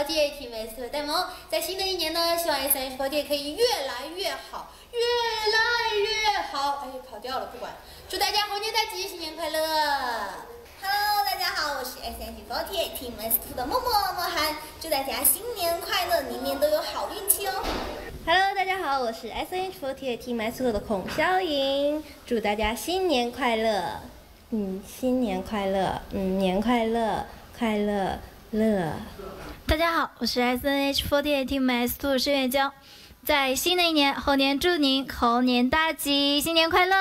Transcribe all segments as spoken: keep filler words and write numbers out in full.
四八 Team S 的戴萌，在新的一年呢，希望 S N H 四八 可以越来越好，越来越好。哎，跑调了，不管。祝大家猴年大吉，新年快乐 ！Hello， 大家好，我是 S N H 四八 Team S 二的默默默涵，祝大家新年快乐，年年都有好运气哦。 Hello， 大家好，我是 S N H 四八 Team S 二的孔潇莹，祝大家新年快乐。嗯，新年快乐，嗯，年快乐，快乐乐。 大家好，我是 S N H 四八 Team S 二申月娇，在新的一年，猴年祝您猴年大吉，新年快乐。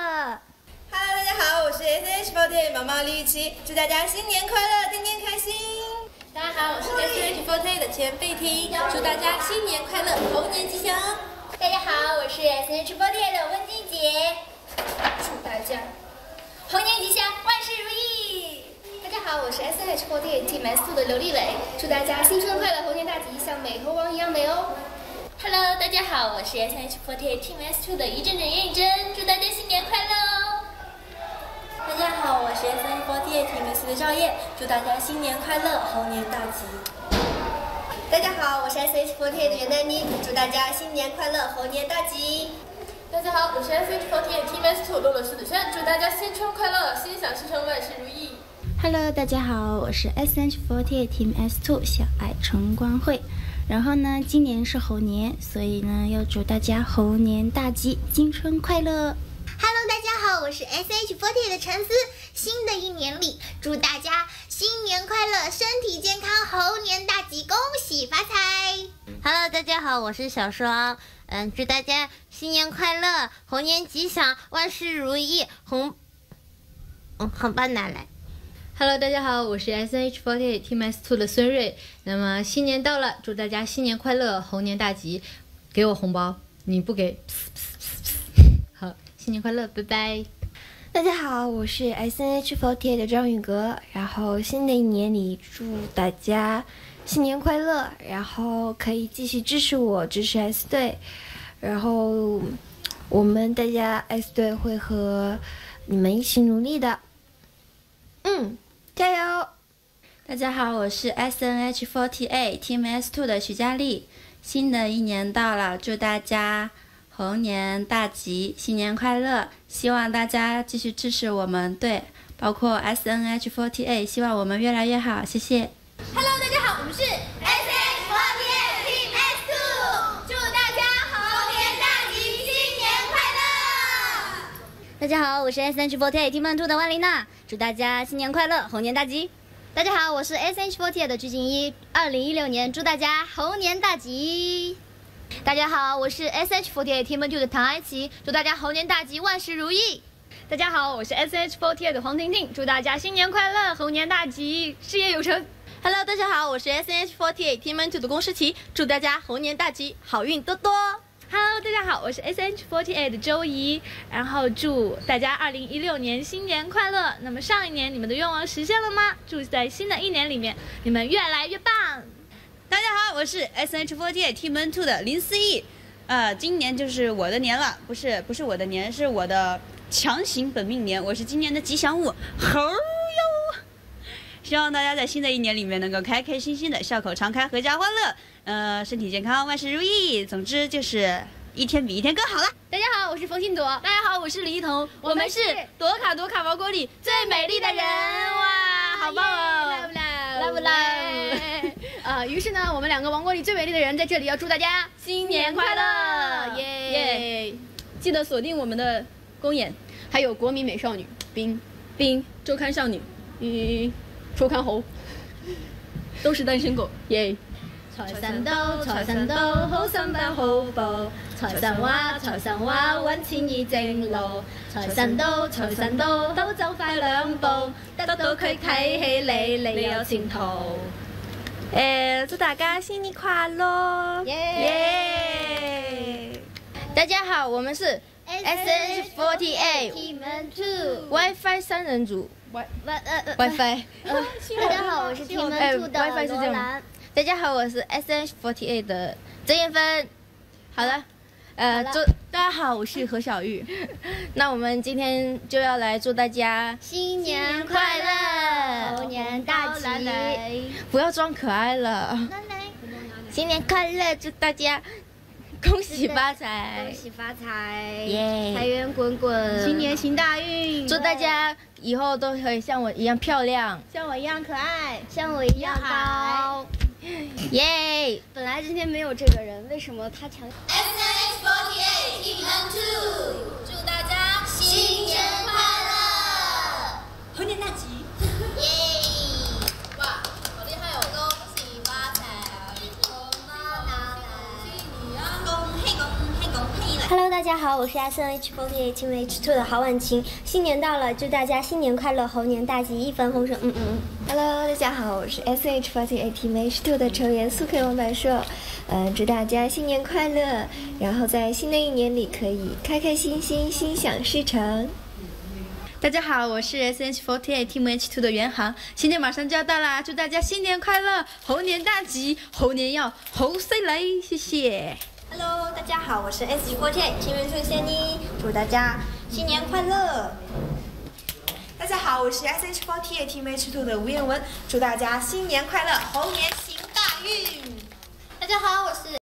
Hello， 大家好，我是 S N H 四八 毛毛李雨琦，祝大家新年快乐，天天开心。 大家好，我是 S N H 四八 的钱贝婷，祝大家新年快乐，猴年吉祥。 大家好，我是 S N H 四八 的温静姐，祝大家猴年吉祥，万事如意。大家好，我是 S N H 四八 Team S 二的刘丽蕾，祝大家新春快乐，猴年大吉，像美猴王一样美哦。 Hello， 大家好，我是 S N H 四八 Team S 二的一阵阵严以真，祝大家新年快乐哦。 大家好，我是 S N H 四八 Team S 的赵烨，祝大家新年快乐，猴年大吉。 大家好，我是 S H 四八 的袁丹妮，祝大家新年快乐，猴年大吉。 大家好，我是 S H 四八 Team S 二洛洛狮子山，祝大家新春快乐，心想事成，万事如意。 Hello， 大家好，我是 S N H 四八 Team S 二小爱陈光慧。然后呢，今年是猴年，所以呢，要祝大家猴年大吉，新春快乐。 Hello， 大家好，我是 S H 四八 的陈思。新的一年里，祝大家新年快乐，身体健康，猴年大吉，恭喜发财。 Hello， 大家好，我是小双。嗯，祝大家新年快乐，猴年吉祥，万事如意。红，嗯，红包拿来。 Hello， 大家好，我是 S N H 四八 Team S 二的孙瑞。那么新年到了，祝大家新年快乐，猴年大吉。给我红包，你不给，好，新年快乐，拜拜。 大家好，我是 S N H 四八 的张宇格。然后新的一年里，祝大家新年快乐，然后可以继续支持我，支持 S 队。然后我们大家 S 队会和你们一起努力的。嗯，加油！ 大家好，我是 S N H 四八 Team S 二的徐佳丽。新的一年到了，祝大家猴年大吉，新年快乐！希望大家继续支持我们队，包括 S N H 四八，希望我们越来越好，谢谢。 Hello， 大家好，我们是 S N H 四八 Team S 二，祝大家猴年大吉，新年快乐！ 大家好，我是 S N H 四八 Team S 二的万丽娜，祝大家新年快乐，猴年大吉。大家好，我是 S N H 四八 的鞠婧祎，二零一六年祝大家猴年大吉。大家好，我是 S H 四八 Team S 二的唐安琪，祝大家猴年大吉，万事如意。 大家好，我是 S N H 四八 的黄婷婷，祝大家新年快乐，猴年大吉，事业有成。 Hello， 大家好，我是 S N H 四八 Team S 二的龚诗琪，祝大家猴年大吉，好运多多。 Hello， 大家好，我是 S N H 四八 的周怡，然后祝大家二零一六年新年快乐。那么上一年你们的愿望实现了吗？祝在新的一年里面你们越来越棒。 大家好，我是 S N H 四八 Team S 二的林思义，呃，今年就是我的年了，不是不是我的年，是我的强行本命年，我是今年的吉祥物猴哟。希望大家在新的一年里面能够开开心心的，笑口常开，阖家欢乐，呃，身体健康，万事如意。总之就是一天比一天更好了。 大家好，我是冯欣朵。大家好，我是李一桐。我们是朵卡朵卡王国里最美丽的人。哇，好棒哦！来不来？呃，于是呢，我们两个王国里最美丽的人在这里要祝大家新年快乐！耶耶！记得锁定我们的公演，还有国民美少女冰冰周刊少女，嗯。周刊猴，都是单身狗，耶！ 財神到，財神到，好心辦好報。財神話，財神話，揾錢易正路。財神到，財神到，都走快兩步，得到佢睇起你，你有前途。 誒，祝大家新年快樂！ 耶！ 耶！ 大家好，我们是 S N H 四八 Team S 二 WiFi 三人组。 呃呃 WiFi， 大家好，我是 Team S 二的罗兰。 大家好，我是 S N H 四八 的曾艳芬。好了，呃。 呃，祝大家好，我是何小玉。 那我们今天就要来祝大家新年快乐，猴年大吉！ 不要装可爱了。新年快乐，祝大家恭喜发财， 恭喜发财， 耶！ 财源滚滚， 新年行大运！ 祝大家以后都可以像我一样漂亮， 像我一样可爱， 像我一样高。 耶！ 本来今天没有这个人，为什么他强 ？S N H forty-eight Team Two， 祝大家新年快乐， 猴年大吉！ 耶！哇，好厉害哦！恭喜发财，红包拿来，恭喜恭喜恭喜来！ Hello， 大家好，我是 S N H forty-eight Team H two 的郝婉晴。新年到了，祝大家新年快乐，猴年大吉，一帆风顺。嗯嗯。 Hello， 大家好，我是 S N H forty-eight Team H two 的成员苏 K 王柏硕。嗯、呃，祝大家新年快乐，然后在新的一年里可以开开心心，心想事成。 大家好，我是 S N H forty-eight Team H two 的袁航，新年马上就要到啦，祝大家新年快乐，猴年大吉，猴年要猴岁来，谢谢。 Hello， 大家好，我是 S H forty-eight Team H two 仙妮，祝大家新年快乐。 大家好，我是 S H forty-eight Team H two 的吴彦文，祝大家新年快乐，猴年行大运。 大家好，我是